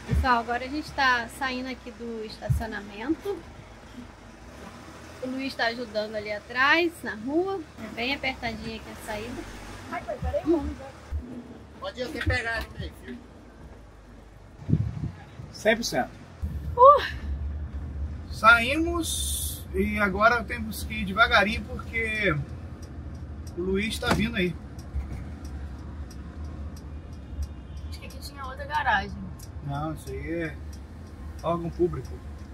Pessoal, agora a gente está saindo aqui do estacionamento. O Luiz está ajudando ali atrás, na rua. É bem apertadinha aqui a saída. Ai, peraí, pode ir até pegar aqui, filho. 100%. Saímos e agora temos que ir devagarinho porque o Luiz está vindo aí. Acho que aqui tinha outra garagem. Não, isso aí é órgão público.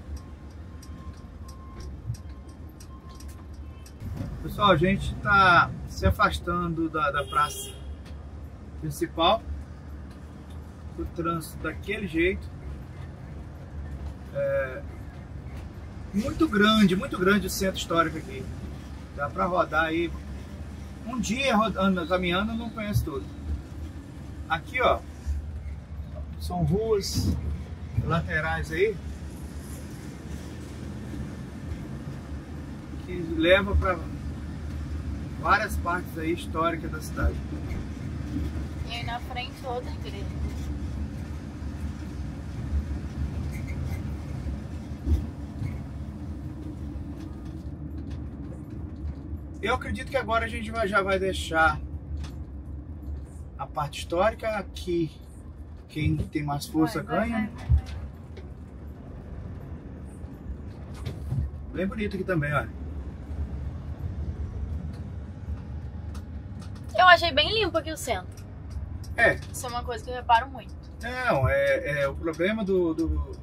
Pessoal, a gente está se afastando da praça principal. O trânsito daquele jeito. Muito grande o centro histórico aqui. Dá para rodar aí. Um dia rodando, caminhando, não conheço tudo. Aqui, ó, são ruas laterais aí que levam para várias partes aí históricas da cidade. E aí na frente outra igreja. Eu acredito que agora a gente já vai deixar a parte histórica aqui. Quem tem mais força ganha. Bem bonito aqui também, olha. Eu achei bem limpo aqui o centro. É. Isso é uma coisa que eu reparo muito. Não, o problema do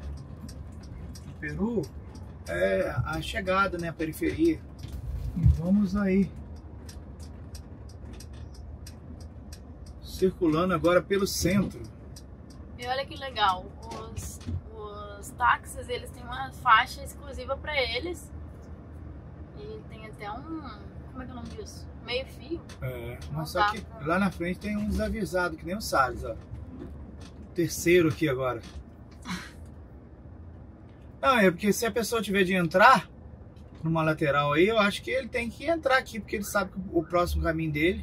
Peru é a chegada, né, a periferia. E vamos aí circulando agora pelo centro. E olha que legal, os táxis, eles têm uma faixa exclusiva para eles. E tem até como é que é o nome disso? Meio fio. Mas só que lá na frente tem um desavisado, que nem o Salles, ó. Terceiro aqui agora. Não, é porque se a pessoa tiver de entrar numa lateral aí, eu acho que ele tem que entrar aqui, porque ele sabe que o próximo caminho dele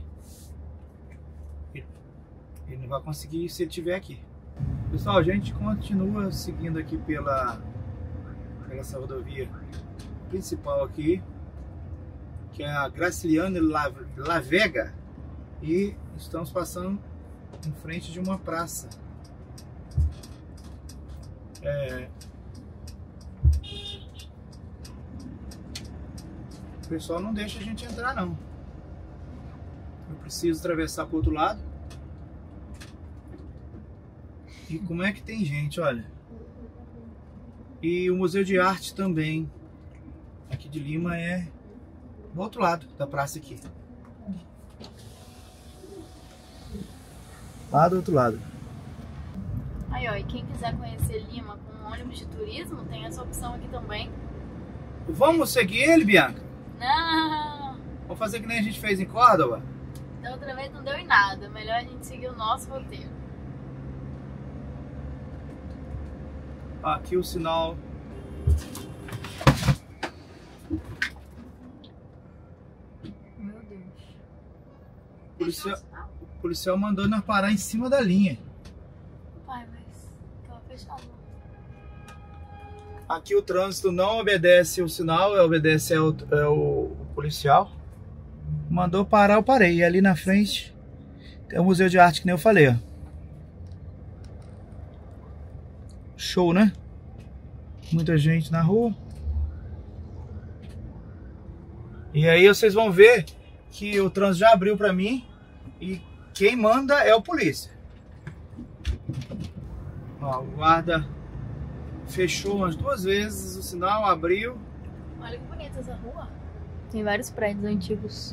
ele não vai conseguir se ele estiver aqui. Pessoal, a gente continua seguindo aqui pela essa rodovia principal aqui, que é a Graciliano La Vega, e estamos passando em frente de uma praça. O pessoal não deixa a gente entrar, não. Eu preciso atravessar para o outro lado. E como é que tem gente, olha. E o Museu de Arte também, aqui de Lima, é do outro lado da praça aqui. Lá do outro lado. Aí, ó, e quem quiser conhecer Lima com ônibus de turismo, tem essa opção aqui também. Vamos seguir ele, Bianca? Não! Vamos fazer que nem a gente fez em Córdoba? Da outra vez não deu em nada. Melhor a gente seguir o nosso roteiro. Aqui o sinal. Meu Deus. O policial mandou nós parar em cima da linha. Pai, mas tava fechado. Aqui o trânsito não obedece o sinal, obedece o policial. Mandou parar, eu parei. E ali na frente tem o Museu de Arte, que nem eu falei, ó. Show, né? Muita gente na rua. E aí vocês vão ver que o trânsito já abriu pra mim. E quem manda é o polícia. Ó, o guarda fechou umas 2 vezes o sinal, abriu. Olha que bonita essa rua. Tem vários prédios antigos.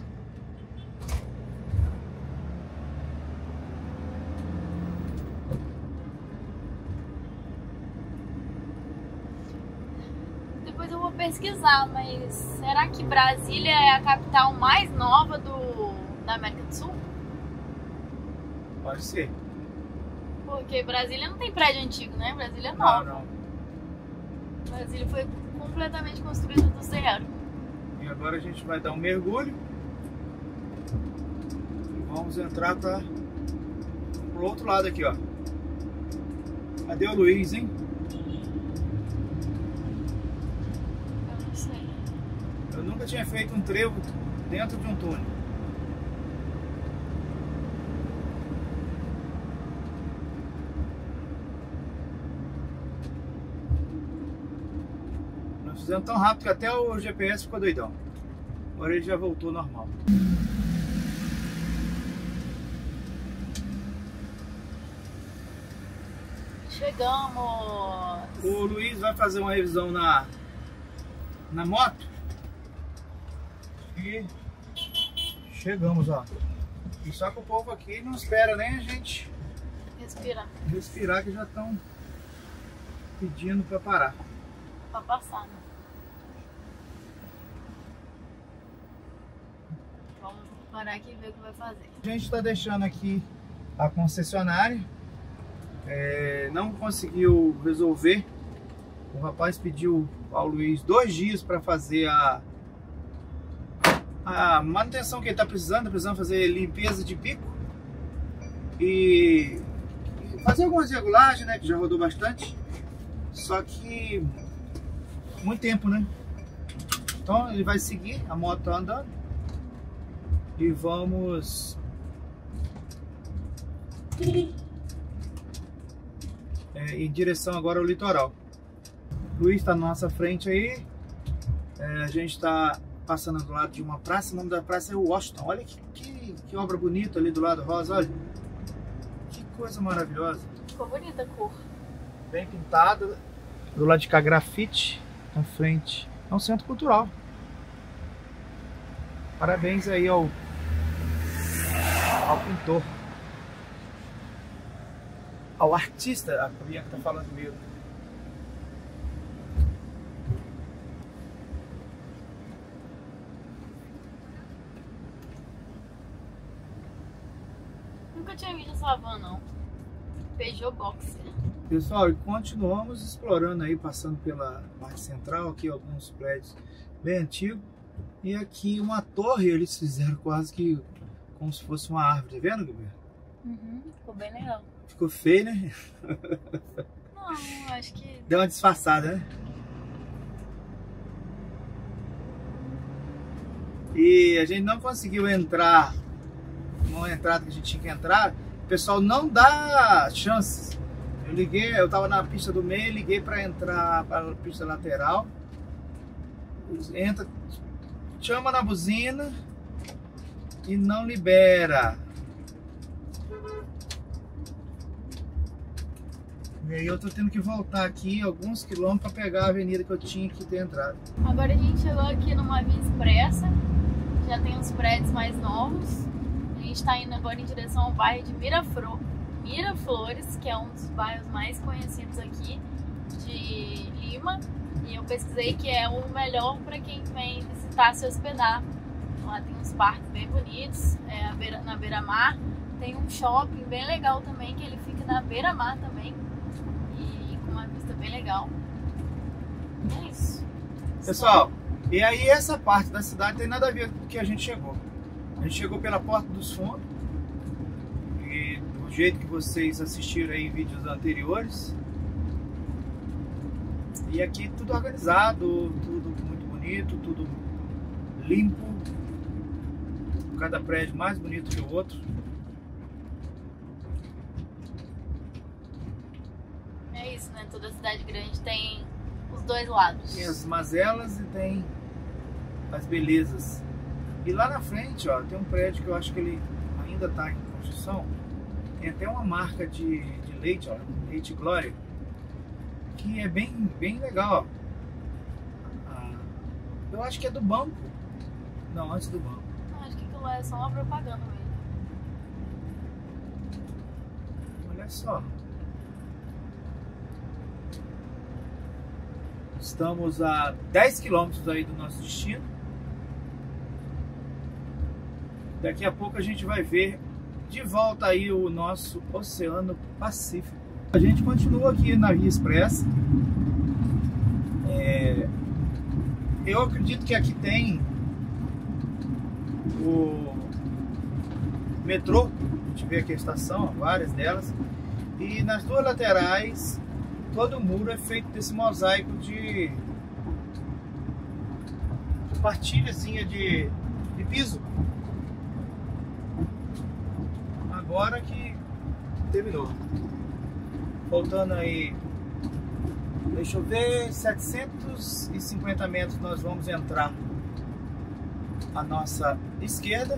Depois eu vou pesquisar, mas será que Brasília é a capital mais nova da América do Sul? Pode ser. Porque Brasília não tem prédio antigo, né? Brasília é nova. Não. Brasília foi completamente construída do zero. E agora a gente vai dar um mergulho. E vamos entrar pro outro lado aqui, ó. Cadê o Luiz, hein? Eu não sei. Eu nunca tinha feito um trevo dentro de um túnel. Nós fizemos tão rápido que até o GPS ficou doidão. Agora ele já voltou normal. Chegamos! O Luiz vai fazer uma revisão na moto. E chegamos, ó. E só que o povo aqui não espera nem a gente respirar, que já estão pedindo para parar. Pra passar, né? Vamos parar aqui e ver o que vai fazer. A gente está deixando aqui a concessionária. Não conseguiu resolver. O rapaz pediu ao Luiz 2 dias para fazer a manutenção que ele está precisando fazer limpeza de bico e fazer algumas regulagens, né, que já rodou bastante, só que muito tempo, né? Então ele vai seguir, a moto tá andando e vamos em direção agora ao litoral. O Luiz está na nossa frente aí. A gente está passando do lado de uma praça. O nome da praça é Washington. Olha que obra bonita ali do lado rosa. Olha que coisa maravilhosa. Ficou bonita a cor. Bem pintada. Do lado de cá, grafite na frente. É um centro cultural. Parabéns aí ao pintor, ao artista. A Bianca tá falando comigo. Nunca tinha visto essa van, não. Peugeot Boxer. Pessoal, e continuamos explorando aí, passando pela parte central, aqui alguns prédios bem antigos. E aqui uma torre eles fizeram quase que como se fosse uma árvore, tá vendo, Gilberto? Uhum, ficou bem legal. Ficou feio, né? Não, acho que... Deu uma disfarçada, né? E a gente não conseguiu entrar numa entrada que a gente tinha que entrar. O pessoal não dá chances. Eu tava na pista do meio, liguei para entrar para a pista lateral. Entra, chama na buzina e não libera. E aí eu tô tendo que voltar aqui alguns quilômetros para pegar a avenida que eu tinha que ter entrado. Agora a gente chegou aqui numa via expressa. Já tem uns prédios mais novos. A gente está indo agora em direção ao bairro de Miraflores, que é um dos bairros mais conhecidos aqui de Lima. E eu pesquisei que é o melhor para quem vem visitar, se hospedar. Lá tem uns parques bem bonitos, na beira-mar. Tem um shopping bem legal também, que ele fica na beira-mar também. E com uma vista bem legal. E é isso. Pessoal, e aí essa parte da cidade tem nada a ver com o que a gente chegou. A gente chegou pela Porta dos Fundos. E do jeito que vocês assistiram aí em vídeos anteriores. E aqui tudo organizado, tudo muito bonito, tudo limpo. Cada prédio mais bonito que o outro. É isso, né? Toda cidade grande tem os dois lados. Tem as mazelas e tem as belezas. E lá na frente, ó, tem um prédio que eu acho que ele ainda está em construção. Tem até uma marca de leite, ó, Leite Glória, que é bem legal, ó. Eu acho que é do banco. Não, antes do banco. Acho que aquilo é só uma propaganda mesmo. Olha só. Estamos a 10 quilômetros aí do nosso destino. Daqui a pouco a gente vai ver de volta aí o nosso Oceano Pacífico. A gente continua aqui na Via Expressa. Eu acredito que aqui tem o metrô. A gente vê aqui a estação, várias delas. E nas duas laterais, todo o muro é feito desse mosaico de partilhazinha de piso. Agora que terminou. Faltando aí, deixa eu ver, 750 metros nós vamos entrar à nossa esquerda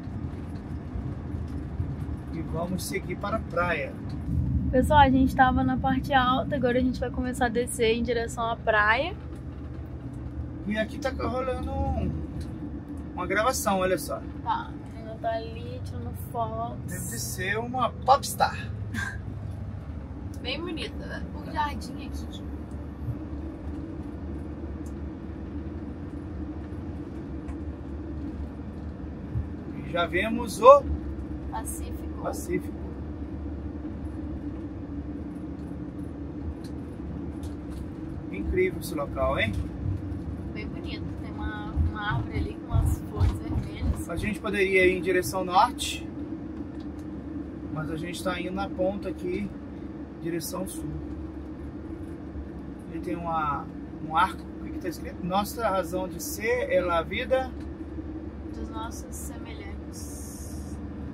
e vamos seguir para a praia. Pessoal, a gente estava na parte alta, agora a gente vai começar a descer em direção à praia. E aqui tá rolando uma gravação, olha só. Tá, ela tá ali tirando fotos. Deve de ser uma popstar. Bem bonita, né? O jardim aqui. E já vemos o Pacífico. Incrível esse local, hein? Bem bonito. Tem uma árvore ali com umas flores vermelhas. A gente poderia ir em direção norte, mas a gente está indo na ponta aqui, direção sul. Ele tem um arco, o que está escrito? Nossa razão de ser é a vida Dos nossos semelhantes.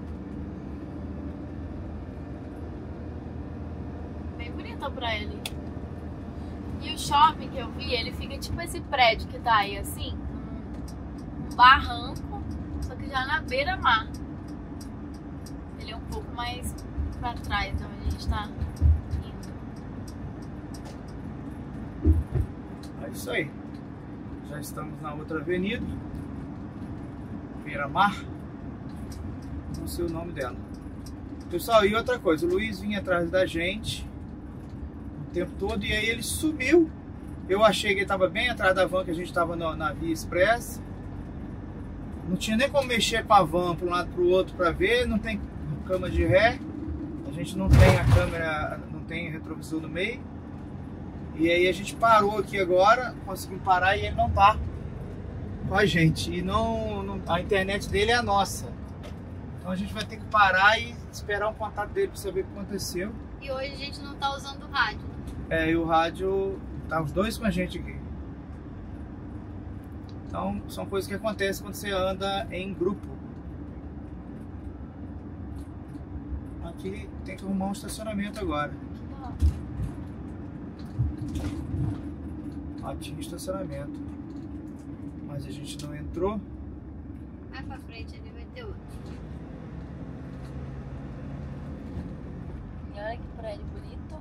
Bem bonita a praia ali. E o shopping que eu vi, ele fica tipo esse prédio que tá aí assim, um barranco, só que já na beira-mar. Ele é um pouco mais pra trás de onde a gente tá indo. É isso aí. Já estamos na outra avenida, Beira-Mar. Não sei o nome dela. Pessoal, e outra coisa, o Luiz vinha atrás da gente o tempo todo e aí ele sumiu. Eu achei que ele estava bem atrás da van, que a gente estava na Via Express. Não tinha nem como mexer com a van para um lado para o outro para ver, não tem câmera de ré. A gente não tem a câmera, não tem retrovisor no meio. E aí a gente parou aqui agora, conseguimos parar e ele não tá com a gente. E a internet dele é a nossa. Então a gente vai ter que parar e esperar um contato dele para saber o que aconteceu. E hoje a gente não tá usando o rádio. E o rádio, tá os dois com a gente aqui. Então são coisas que acontecem quando você anda em grupo. Aqui tem que arrumar um estacionamento agora. Tinha estacionamento, mas a gente não entrou. Mais pra frente ali vai ter outro. E olha que prédio bonito.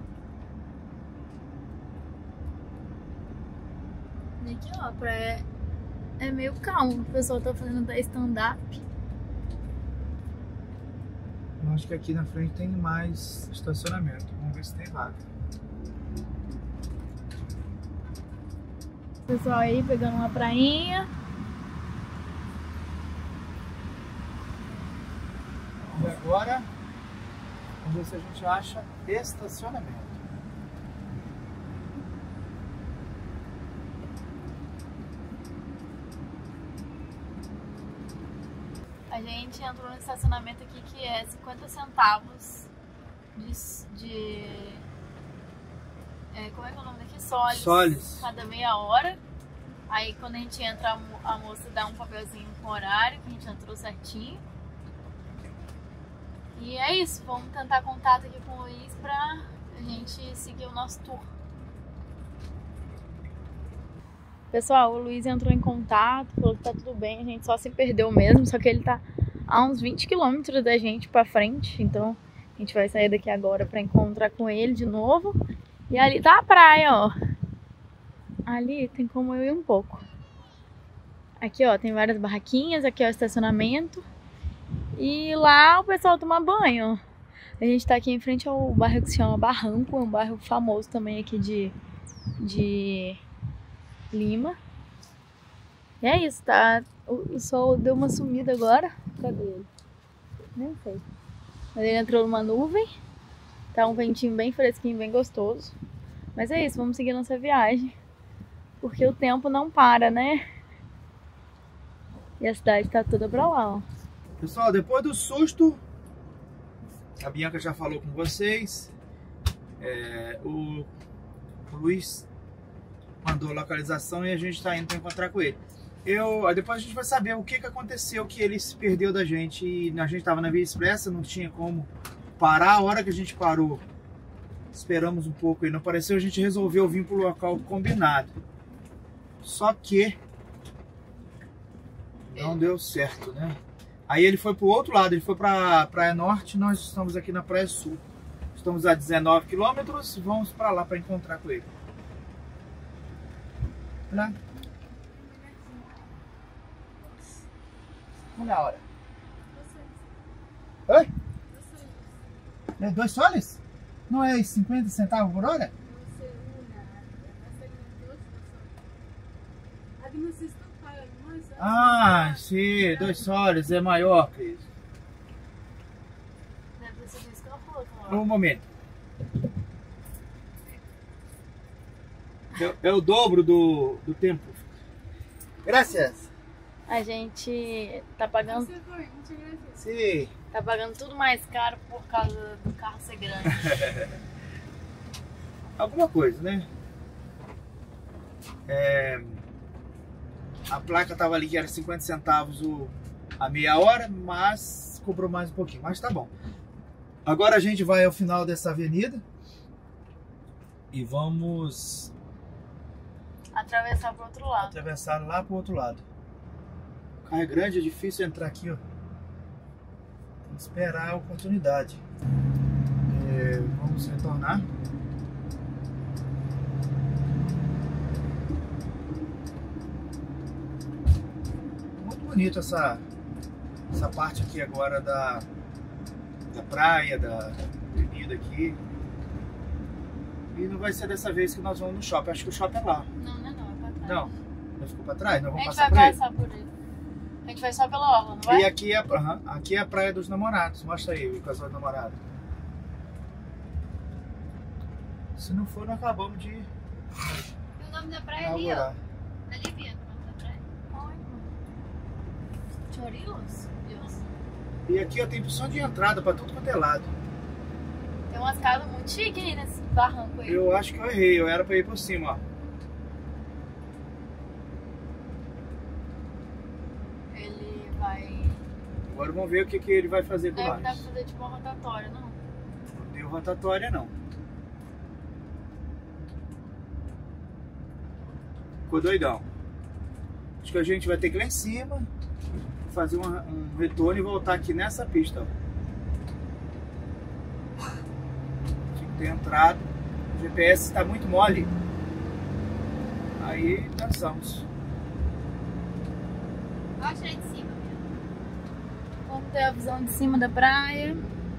E aqui ó, a praia é meio calmo, o pessoal tá fazendo até stand-up. Eu acho que aqui na frente tem mais estacionamento. Vamos ver se tem vaga. Pessoal aí pegando uma prainha. E agora, vamos ver se a gente acha estacionamento. A gente entrou no estacionamento aqui que é 50 centavos como é que é o nome daqui? Soles. Cada meia hora. Aí quando a gente entra, a moça dá um papelzinho com horário, que a gente entrou certinho. E é isso, vamos tentar contato aqui com o Luiz pra gente seguir o nosso tour. Pessoal, o Luiz entrou em contato, falou que tá tudo bem, a gente só se perdeu mesmo, só que ele tá a uns 20 km da gente pra frente, então a gente vai sair daqui agora pra encontrar com ele de novo. E ali tá a praia, ó. Ali tem como eu ir um pouco. Aqui, ó, tem várias barraquinhas, aqui é o estacionamento. E lá o pessoal toma banho. A gente tá aqui em frente ao bairro que se chama Barranco, é um bairro famoso também aqui de Lima. E é isso, tá? O sol deu uma sumida agora. Cadê ele? Nem sei. Mas ele entrou numa nuvem. Tá um ventinho bem fresquinho, bem gostoso. Mas é isso, vamos seguir nossa viagem. Porque o tempo não para, né? E a cidade tá toda pra lá, ó. Pessoal, depois do susto, a Bianca já falou com vocês. O Luiz mandou a localização e a gente está indo para encontrar com ele. Depois a gente vai saber o que aconteceu, que ele se perdeu da gente. E a gente estava na Via Expressa, não tinha como parar. A hora que a gente parou, esperamos um pouco, ele não apareceu, a gente resolveu vir para o local combinado. Só que não deu certo, né? Aí ele foi para o outro lado, ele foi para a Praia Norte, nós estamos aqui na Praia Sul. Estamos a 19 quilômetros, vamos para lá para encontrar com ele. Lá. Olha a hora. Oi? 2 soles? Não é 50 centavos por hora? Ah, sim, 2 soles é maior que isso. Um momento. É o dobro do tempo. Graças. A gente tá pagando. Sim. Tá pagando tudo mais caro por causa do carro ser grande. Alguma coisa, né? A placa tava ali que era 50 centavos a meia hora, mas cobrou mais um pouquinho. Mas tá bom. Agora a gente vai ao final dessa avenida e vamos atravessar pro outro lado. Atravessar lá pro outro lado. O carro é grande, é difícil entrar aqui, ó. Tem que esperar a oportunidade. Vamos retornar. Muito bonito essa parte aqui agora da praia, da avenida aqui. E não vai ser dessa vez que nós vamos no shopping. Acho que o shopping é lá. Não, é pra trás. Não, já ficou pra trás? Nós vamos a gente passar vai por passar por ele. A gente vai só pela orla, não vai? E aqui é a praia dos namorados. Mostra aí o casal de namorado. Se não for, nós acabamos de E o nome da praia ali, ó. inaugurar. Ali mesmo, o nome da praia. Ai, Chorillos? Deus. E aqui ó, tem opção de entrada pra tudo quanto é lado. Tem umas casas muito chiques aí nesse barranco aí. Eu acho que eu errei, eu era pra ir por cima, ó. Ele vai... Agora vamos ver o que ele vai fazer com Deve nós. dar pra fazer tipo uma rotatória, não? Não deu rotatória não. Ficou doidão. Acho que a gente vai ter que ir lá em cima, fazer um retorno e voltar aqui nessa pista, ó. Tinha que ter entrado. O GPS está muito mole. Aí dançamos. Mostra aí de cima mesmo. Vamos ter a visão de cima da praia.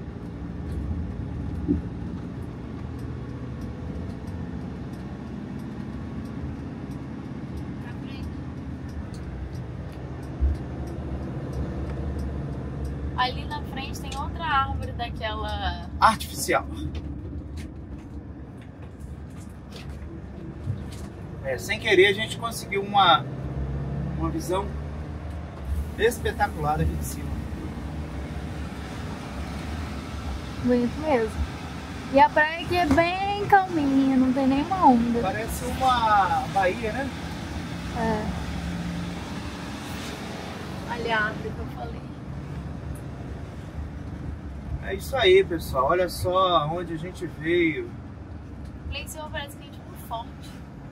Pra frente. Ali na frente tem outra árvore daquela... Artificial. Sem querer a gente conseguiu uma visão espetacular aqui de cima. Bonito mesmo. E a praia aqui é bem calminha, não tem nenhuma onda. Parece uma baía, né? É. Olha a árvore que eu falei. É isso aí, pessoal. Olha só onde a gente veio. Lá em cima parece que tem tipo um forte.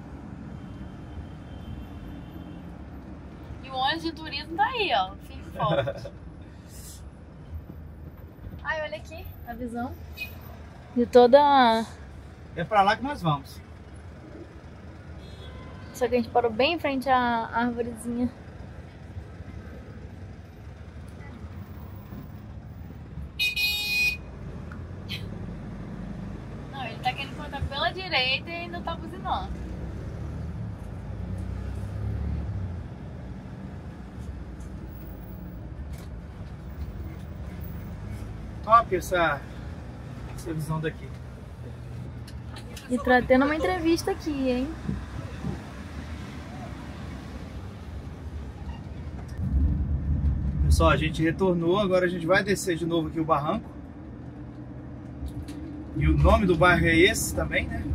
E o ônibus de turismo tá aí, ó. Firme e forte. Ai, olha aqui a visão de toda... É pra lá que nós vamos. Só que a gente parou bem em frente à árvorezinha. Não, ele tá querendo cortar pela direita e ainda tá buzinando. Top essa visão daqui. E tá tendo uma entrevista aqui, hein? Pessoal, a gente retornou, agora a gente vai descer de novo aqui o barranco. E o nome do bairro é esse também, né?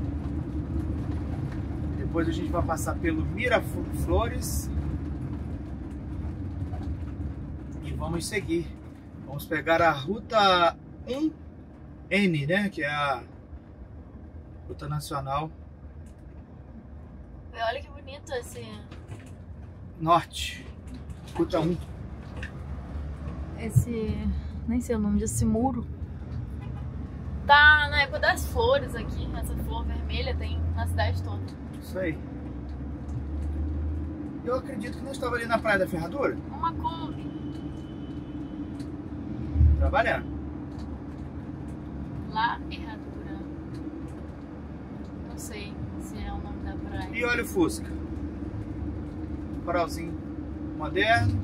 Depois a gente vai passar pelo Miraflores e vamos seguir. Vamos pegar a ruta 1N, né? Que é a ruta nacional. E olha que bonito esse... Norte. Ruta 1. Esse... nem sei o nome desse muro. Tá na época das flores aqui. Essa flor vermelha tem na cidade toda. Isso aí. Eu acredito que não estava ali na Praia da Ferradura. Uma Kombi. Trabalhando. La Herradura. Não sei se é o nome da praia. E olha o Fusca. Farolzinho moderno.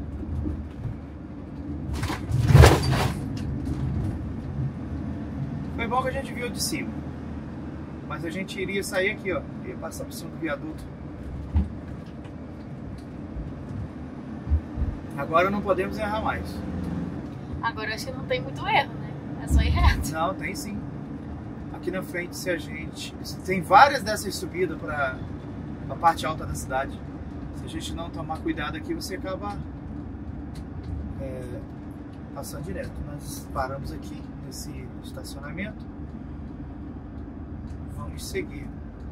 Foi bom que a gente viu de cima. Mas a gente iria sair aqui, ó. Ia passar por cima do viaduto. Agora não podemos errar mais. Agora acho que não tem muito erro, né? É só ir reto. Não, tem sim. Aqui na frente, se a gente... Tem várias dessas subidas para a parte alta da cidade. Se a gente não tomar cuidado aqui, você acaba passando direto. Nós paramos aqui nesse estacionamento. Vamos seguir.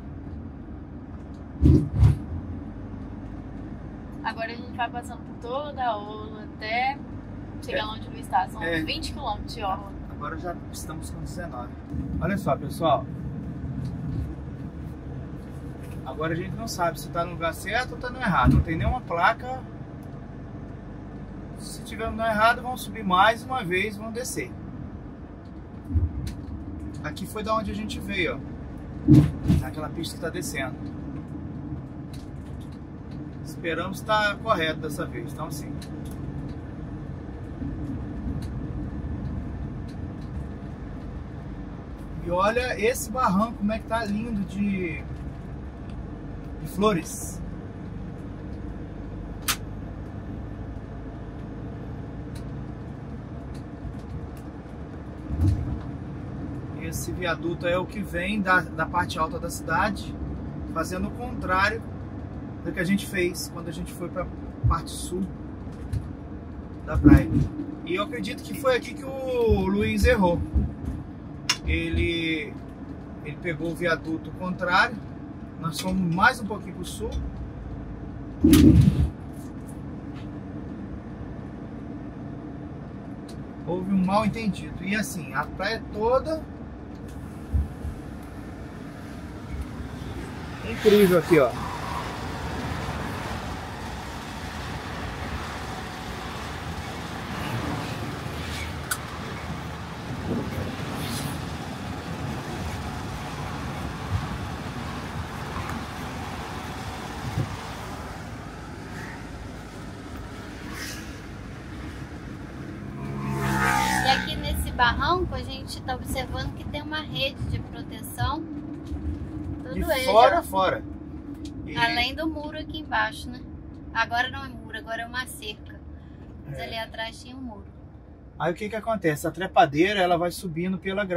Agora a gente vai passando por toda a orla até chegar lá onde o Luiz está. São 20 km de orla. Agora já estamos com 19. Olha só, pessoal. Agora a gente não sabe se está no lugar certo ou está no errado. Não tem nenhuma placa. Se tiver no errado, vamos subir mais uma vez, vamos descer. Aqui foi da onde a gente veio, ó. Naquela pista que está descendo. Esperamos estar correto dessa vez, então sim. E olha esse barranco, como é que tá lindo de flores. Esse viaduto é o que vem da parte alta da cidade, fazendo o contrário do que a gente fez quando a gente foi para a parte sul da praia. E eu acredito que foi aqui que o Luiz errou. Ele pegou o viaduto contrário, nós fomos mais um pouquinho para o sul. Houve um mal entendido. E assim, a praia toda incrível aqui, ó. E aqui nesse barranco a gente está observando que tem uma rede de proteção. De fora a fora. E... além do muro aqui embaixo, né? Agora não é muro, agora é uma cerca. Mas ali atrás tinha um muro. Aí o que que acontece? A trepadeira, ela vai subindo pela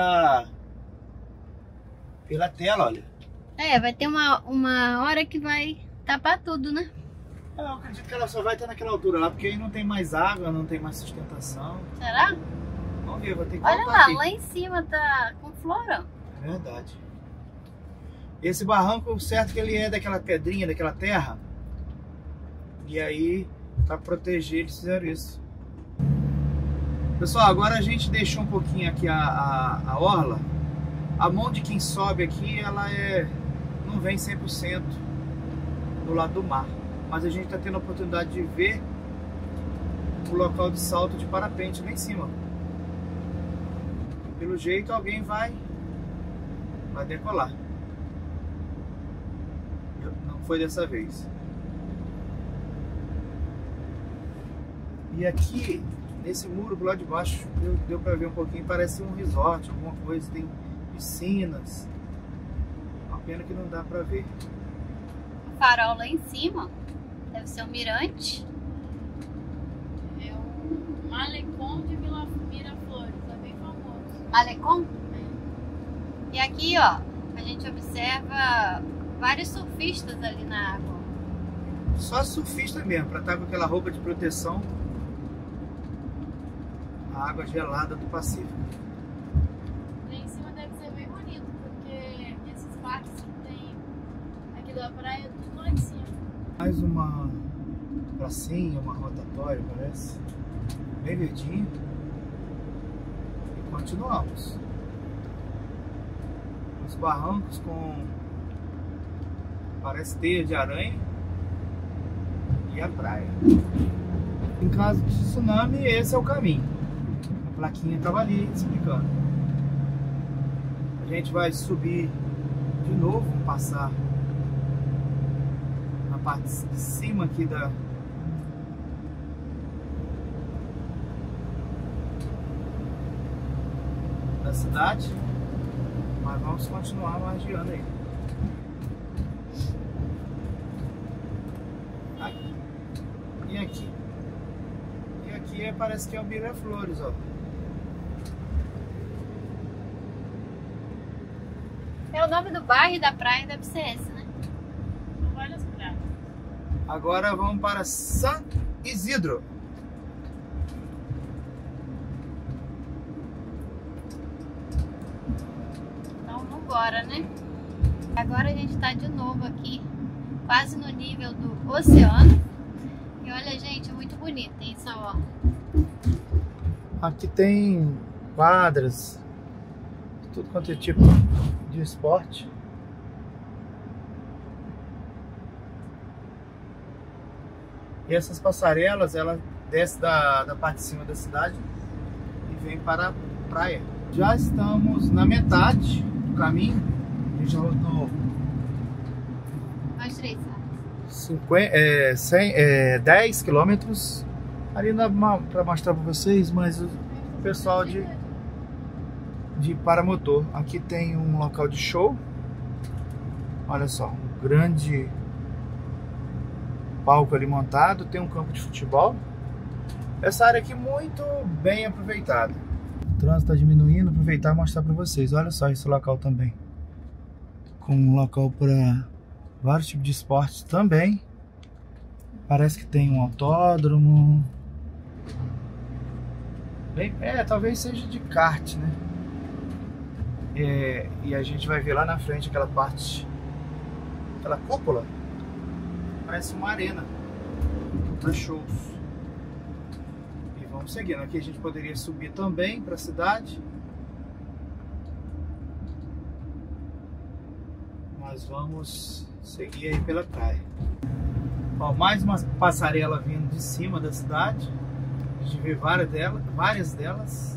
tela, olha. É, vai ter uma hora que vai tapar tudo, né? Eu acredito que ela só vai estar naquela altura lá, porque aí não tem mais água, não tem mais sustentação. Será? Vamos ver, vou ter que Olha voltar lá, aqui. lá em cima tá com flora. É verdade. Esse barranco, o certo que ele é daquela pedrinha, daquela terra. E aí, para proteger, eles fizeram isso. Pessoal, agora a gente deixou um pouquinho aqui a orla. A mão de quem sobe aqui, ela não vem 100% do lado do mar. Mas a gente está tendo a oportunidade de ver o local de salto de parapente lá em cima. Pelo jeito, alguém vai decolar. Não foi dessa vez. E aqui, nesse muro do lado de baixo, deu para ver um pouquinho, parece um resort, alguma coisa, tem piscinas. Uma pena que não dá para ver. O farol lá em cima, deve ser um mirante. É o Malecon de Miraflores, é bem famoso. Malecon? É. E aqui, ó, a gente observa vários surfistas ali na água. Só surfista mesmo, para estar com aquela roupa de proteção. A água gelada do Pacífico. Lá em cima deve ser bem bonito, porque esses parques que tem aqui da praia, tudo lá em cima. Mais uma pracinha, uma rotatória, parece. Bem verdinho. E continuamos. Os barrancos com... parece teia de aranha. E a praia. Em caso de tsunami, esse é o caminho. A plaquinha estava ali explicando. A gente vai subir de novo, passar na parte de cima aqui da cidade, mas vamos continuar margeando aí. E aqui? E aqui parece que é o Miraflores, ó. É o nome do bairro e da praia, deve ser esse, né? São várias praias. Agora vamos para San Isidro. Então vambora, né? Agora a gente tá de novo aqui, quase no nível do oceano. E olha, gente, é muito bonito, hein, só, ó. Aqui tem quadras, tudo quanto é tipo de esporte. E essas passarelas, ela desce da parte de cima da cidade e vem para a praia. Já estamos na metade do caminho. A gente já rodou Nós três, sabe? 10 quilômetros ali para mostrar para vocês, mas o pessoal de paramotor. Aqui tem um local de show. Olha só, um grande palco ali montado, tem um campo de futebol. Essa área aqui muito bem aproveitada. O trânsito está diminuindo, aproveitar e mostrar para vocês. Olha só esse local também, com um local para vários tipos de esportes também. Parece que tem um autódromo. Talvez seja de kart, né? E a gente vai ver lá na frente aquela parte, aquela cúpula. Parece uma arena para shows. E vamos seguindo. Aqui a gente poderia subir também para a cidade. Mas vamos seguir aí pela praia. Ó, mais uma passarela vindo de cima da cidade. A gente vê várias delas.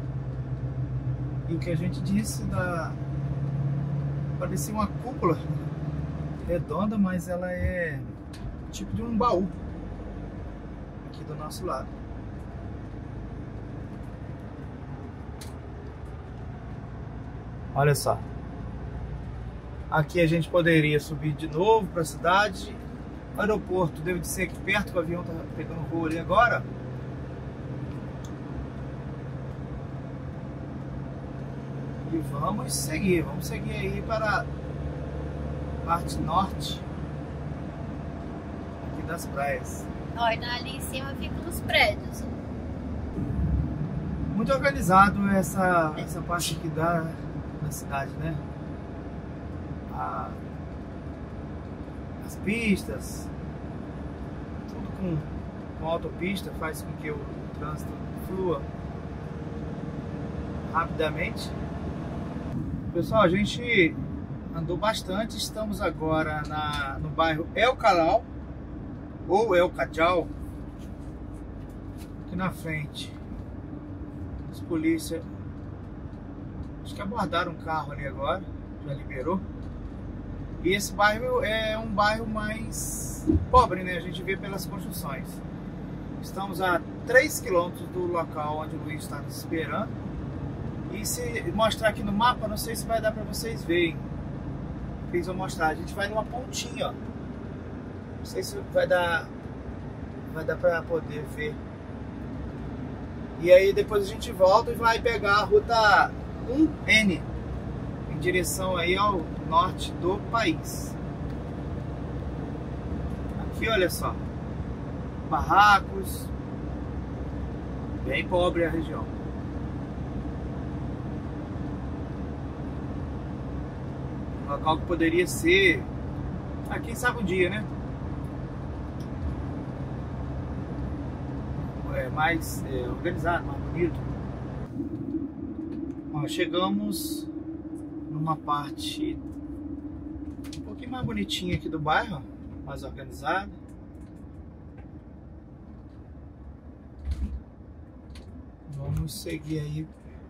E o que a gente disse parecia uma cúpula redonda, mas ela é tipo de um baú aqui do nosso lado. Olha só. Aqui a gente poderia subir de novo para a cidade. O aeroporto deve ser aqui perto, que o avião está pegando voo ali agora. E vamos seguir aí para a parte norte aqui das praias. Olha, ali em cima ficam os prédios. Muito organizado essa parte aqui da cidade, né? As pistas, tudo com autopista, faz com que o trânsito flua rapidamente. Pessoal, a gente andou bastante, estamos agora no bairro El Callao, ou El Callao. Aqui na frente, os polícia, acho que abordaram um carro ali agora, já liberou. E esse bairro é um bairro mais pobre, né? A gente vê pelas construções. Estamos a 3 quilômetros do local onde o Luiz está nos esperando. E se mostrar aqui no mapa, não sei se vai dar para vocês verem. Fiz uma mostrar. A gente vai numa pontinha, ó. Não sei se vai dar para poder ver. E aí depois a gente volta e vai pegar a ruta 1N. em direção aí ao norte do país. Aqui, olha só, barracos, bem pobre a região. Um local que poderia ser, quem sabe um dia, né? Mais organizado, mais bonito. Ó, chegamos numa parte um pouquinho mais bonitinha aqui do bairro, mais organizada. Vamos seguir aí,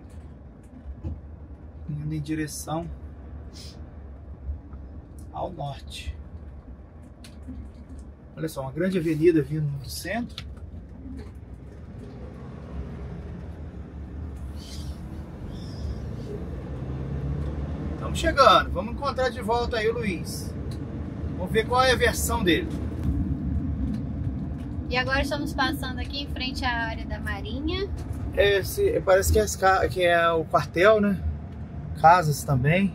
indo em direção ao norte. Olha só, uma grande avenida vindo do centro. Estamos chegando, vamos encontrar de volta aí o Luiz. Vamos ver qual é a versão dele. E agora estamos passando aqui em frente à área da Marinha. Parece que é o quartel, né? Casas também.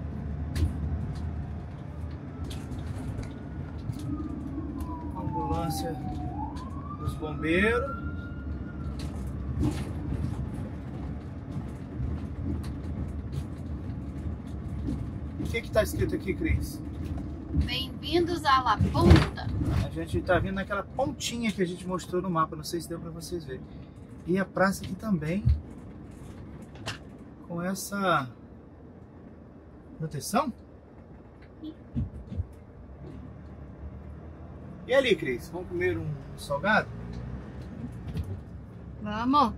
Ambulância dos bombeiros. O que está escrito aqui, Cris? Bem-vindos à La Punta. A gente está vindo naquela pontinha que a gente mostrou no mapa, não sei se deu para vocês verem. E a praça aqui também, com essa proteção. E ali, Cris, vamos comer um salgado? Vamos.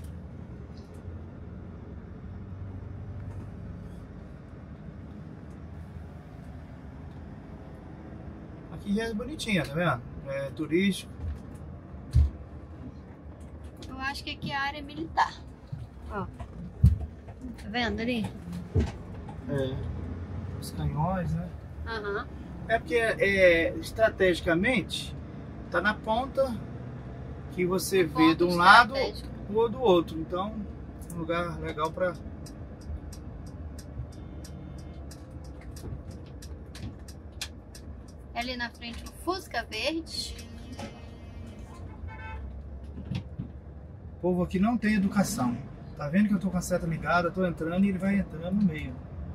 Aqui já é bonitinha, tá vendo? É turístico. Eu acho que aqui é a área militar. Ó. Tá vendo ali? Os canhões, né? Aham. É porque estrategicamente tá na ponta que você vê de um lado ou do outro. Então, é um lugar legal para. Ali na frente o Fusca Verde. O povo aqui não tem educação. Tá vendo que eu tô com a seta ligada, eu tô entrando e ele vai entrando no meio.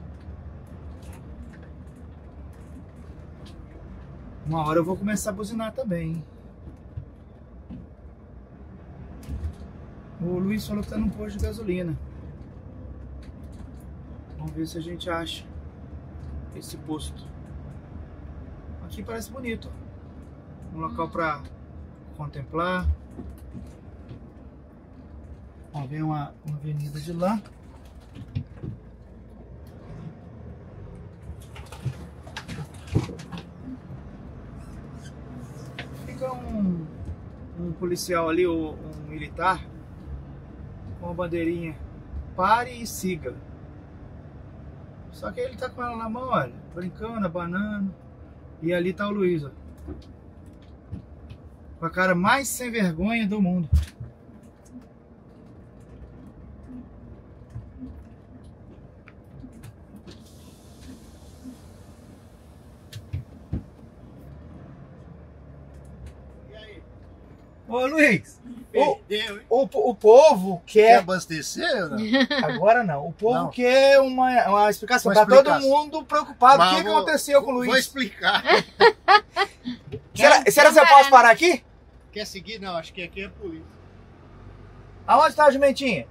Uma hora eu vou começar a buzinar também, hein? O Luiz falou que tá num posto de gasolina. Vamos ver se a gente acha esse posto. Aqui parece bonito. Um local para contemplar. Ó, vem uma avenida de lá. Fica um policial ali, um militar, com uma bandeirinha. Pare e siga. Só que ele tá com ela na mão, olha, brincando, abanando. E ali tá o Luiz, ó. Com a cara mais sem vergonha do mundo. E aí? Ô Luiz, o povo quer abastecer? Não? Agora não. O povo Não. quer uma explicação. Uma Tá todo explicação. mundo preocupado. Mas O que aconteceu com o Luiz? Vou explicar. Será que eu posso parar aqui? Quer seguir? Não, acho que aqui é polícia. Aonde está a jumentinha?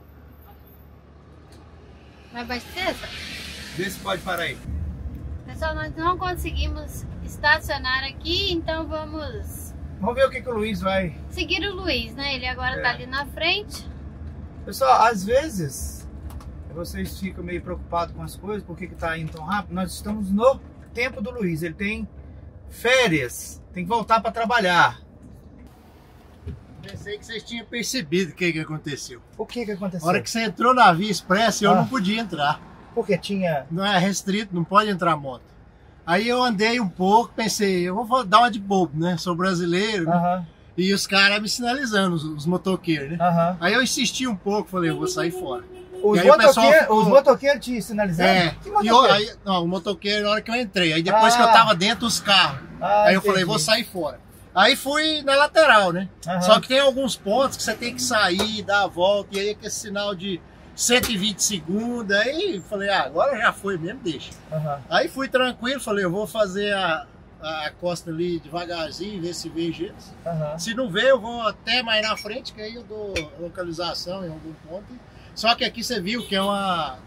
Vai abastecer? Vê se pode parar aí. Pessoal, nós não conseguimos estacionar aqui, então vamos Vamos ver o que o Luiz vai... seguir o Luiz, né? Ele agora tá ali na frente. Pessoal, às vezes vocês ficam meio preocupados com as coisas, por que tá indo tão rápido. Nós estamos no tempo do Luiz, ele tem férias, tem que voltar para trabalhar. Pensei que vocês tinham percebido o que aconteceu. O que aconteceu? Na hora que você entrou na Via Expressa, eu não podia entrar. Porque tinha... Não é restrito, não pode entrar moto. Aí eu andei um pouco, pensei, eu vou dar uma de bobo, né? Sou brasileiro, né? Aham, E os caras me sinalizando, os motoqueiros, né? aham. Aí eu insisti um pouco, falei, eu vou sair fora. Os aí o pessoal ficou- motoqueiros te sinalizaram? É, Que e motoqueiro? aí, não, o motoqueiro na hora que eu entrei. Aí depois que eu tava dentro dos carros, aí eu falei, entendi. vou sair fora. Aí fui na lateral, né? Aham. Só que tem alguns pontos que você tem que sair, dar a volta, e aí aquele sinal de 120 segundos, aí falei, agora já foi mesmo, deixa. Aham. Aí fui tranquilo, falei, eu vou fazer a costa ali devagarzinho, ver se vejo eles. Aham. Se não ver, eu vou até mais na frente, que aí eu dou localização em algum ponto. Só que aqui você viu que é uma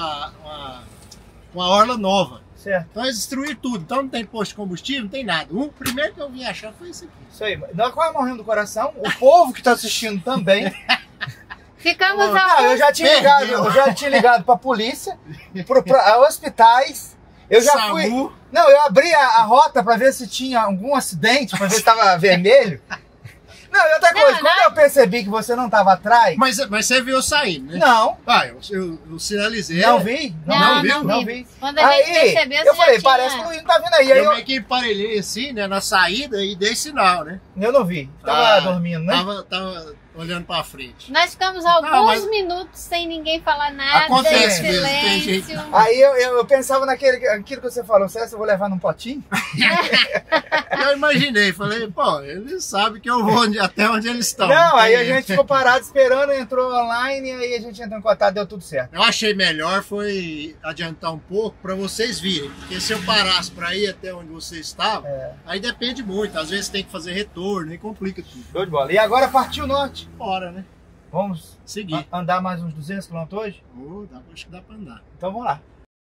orla nova. Certo. Então eles destruíram tudo. Então não tem posto de combustível, não tem nada. O primeiro que eu vim achar foi esse aqui. Isso aí. Nós quase morremos do coração. O povo que tá assistindo também. Ficamos Não, a eu já tinha ligado, pra polícia, pra hospitais. Eu já fui. SAMU. Não, eu abri a rota pra ver se tinha algum acidente, pra ver se tava vermelho. Não, e outra coisa, quando eu percebi que você não tava atrás. Mas você viu eu saindo, né? Não. Eu sinalizei. Não vi? Não vi. Quando a gente Aí, percebeu, eu você falei, já tinha... parece que o Luiz não tá vindo aí. Aí Eu meio que emparelhei assim, né, na saída e dei sinal, né? eu não vi. Tava dormindo, né? Tava olhando pra frente. Nós ficamos alguns mas- minutos sem ninguém falar nada, Acontece em mesmo, tem silêncio. Aí eu pensava aquilo que você falou, será que eu vou levar num potinho? Eu imaginei, falei, pô, eles sabem que eu vou até onde eles estão. Não, aí a tem- gente ficou parado esperando, entrou online, aí a gente entrou em contato, deu tudo certo. Eu achei melhor foi adiantar um pouco para vocês virem, porque se eu parasse para ir até onde vocês estavam, aí depende muito, às vezes tem que fazer retorno, aí complica tudo. Show de bola. E agora partiu o norte. Bora, né? Vamos Seguir. andar mais uns 200 km hoje? Acho que dá para andar. Então vamos lá.